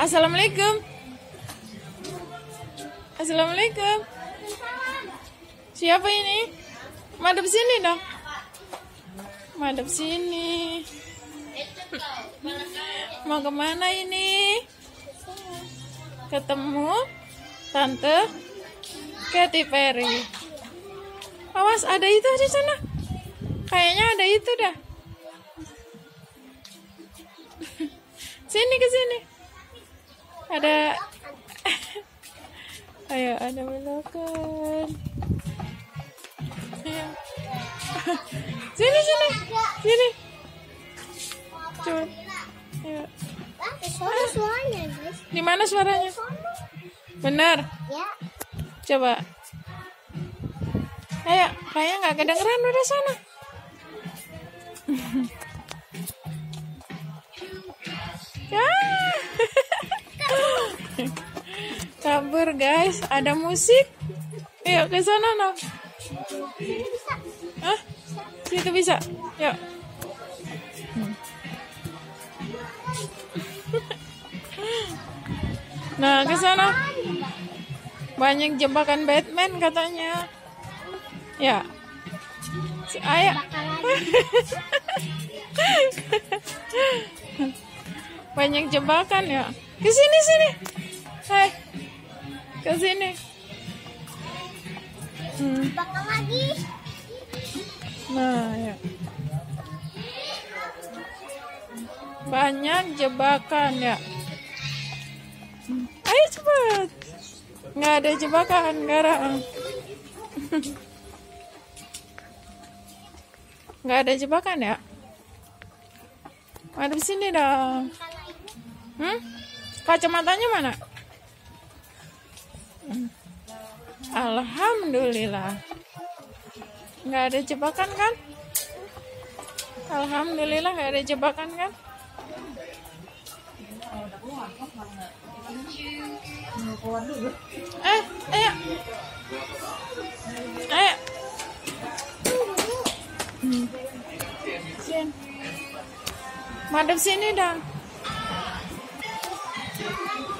Assalamualaikum. Assalamualaikum. Siapa ini? Madep sini dong. Madep sini. Mau kemana ini? Ketemu Tante Katy Perry. Awas, ada itu di sana. Kayaknya ada itu dah. Sini ke sini. Ada. Ayo, ada belokan. Sini. Sini. Coba. Ayo. Suaranya, guys. Di mana suaranya? Benar. Ya. Coba. Ayo, kayaknya nggak kedengeran udah sana. Ya. Kabur guys, ada musik. Ayo ke sana no. Hah? Situ bisa. Yuk. Nah, ke sana. Banyak jebakan Batman katanya. Ya. Ayo. Banyak jebakan ya. Ke sini. Hai. Ke sini. Bakal lagi. Nah, ya. Banyak jebakan ya. Ayo cepat. Nggak ada jebakan sekarang. Nggak ada jebakan ya. Ada di sini dong. Kacamatanya mana? Alhamdulillah. Nggak ada jebakan kan? Alhamdulillah nggak ada jebakan kan? Ayo. Sini. Madep sini dong.